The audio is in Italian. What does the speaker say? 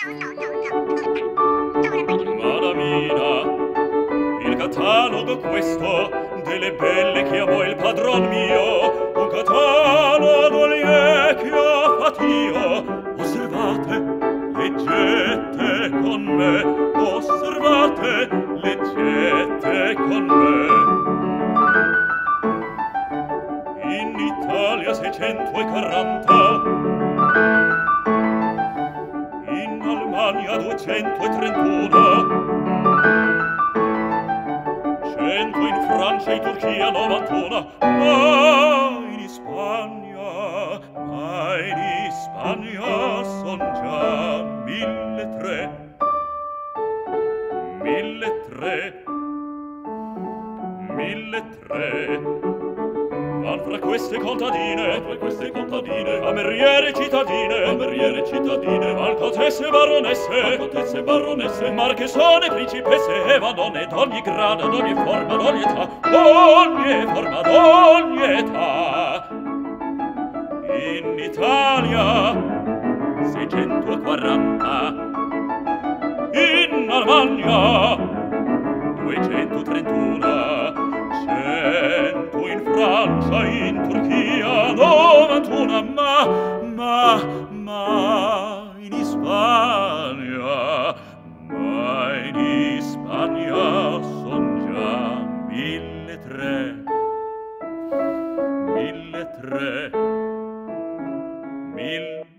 Madamina, il catalogo questo delle belle che amò il padron mio, un catalogo che ho fatio. Osservate, leggete con me, osservate, leggete con me. In Italia 640, in Almania 231, 100 in Francia e Turchia 91, ma in Spagna son già 1.300, 1.300. Van fra queste contadine, cameriere cittadine, van contesse baronesse, marchesone, principesse, e van donne d'ogni grado, d'ogni forma, d'ogni età, d'ogni età. In Italia 640, in Almania 231, 100 in Francia, in Turchia 91, ma in Spagna son già 1.300, 1.300, 1.000.